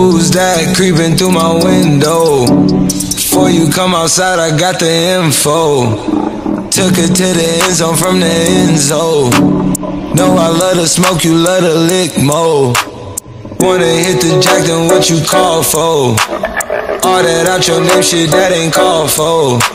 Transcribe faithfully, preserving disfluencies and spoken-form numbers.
Who's that creeping through my window? Before you come outside, I got the info. Took her to the end zone from the end zone. Know I love to smoke, you love to lick more. Wanna hit the jack, then what you call for? All that out your name shit, that ain't called for.